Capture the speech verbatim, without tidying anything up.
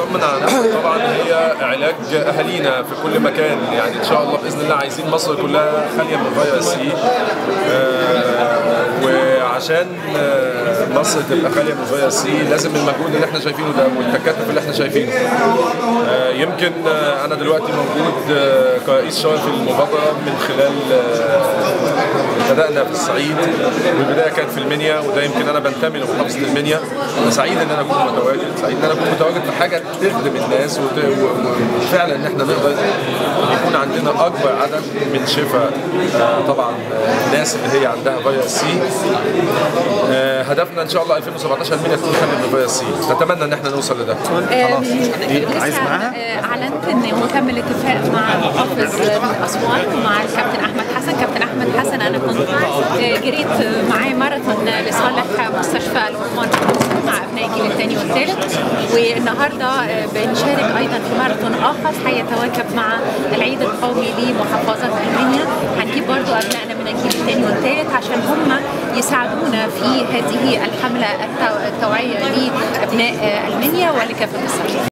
نطمن على نفسك طبعا هي علاج اهالينا في كل مكان، يعني ان شاء الله باذن الله عايزين مصر كلها خاليه من فيروس سي. وعشان مصر تبقى خاليه من فيروس سي لازم المجهود اللي احنا شايفينه ده والتكاتف اللي احنا شايفينه. يمكن انا دلوقتي موجود كرئيس شرف في المبادره من خلال بدأنا في الصعيد، والبدايه كانت في المنيا، وده يمكن انا بنتمي لمحافظه المنيا. انا سعيد ان انا اكون متواجد، سعيد ان انا اكون متواجد في حاجه تخدم الناس وفعلا ان احنا نقدر يكون عندنا اكبر عدد من شفاء طبعا الناس اللي هي عندها فيروس سي. هدفنا ان شاء الله ألفين وسبعتاشر المنيا تكون خاليه من فيروس سي، نتمنى ان احنا نوصل لده. خلاص عايز معاها؟ اعلنت اني مكمل اتفاق مع محافظ اسوان ومع الكابتن احمد حسن. كابتن احمد حسن انا كنت جريت معاه ماراثون لصالح مستشفى الأورمان مع ابناء الجيل الثاني والثالث، والنهارده بنشارك ايضا في ماراثون اخر هيتواكب مع العيد القومي لمحافظه المنيا. هنجيب برضو ابنائنا من الجيل الثاني والثالث عشان هم يساعدونا في هذه الحمله التوعيه لابناء المنيا ولكافه مصر.